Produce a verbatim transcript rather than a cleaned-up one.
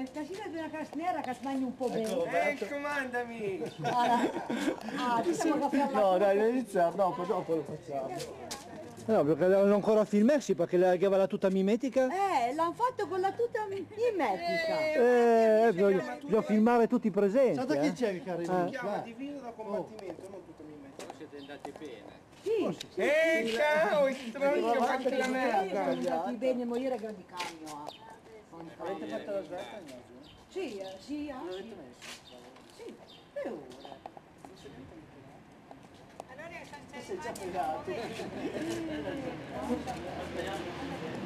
è casina di una casnera che mangi un po' Ecco, bene. eh, comandami! Ah, diciamo che No, dai, non iniziare, dopo, dopo lo facciamo. No, perché l'hanno ancora filmarsi perché la chiave tutta mimetica. Eh, l'hanno fatto con la tuta mimetica. Eh, bisogna, bisogna filmare tutti i presenti. Guarda chi Eh. c'è il carino? Eh. Si chiama divino da combattimento, non tutta mimetica. Siete andati bene. Sì, sì. Eh, cavolo, stronzo, fatti la Sono merda! andati bene a morire a grandi cagno. Avete fatto la svelta? Sì, eh, sì, ah, L'avete sì. messo? Sì, e ora? Sei già pegato.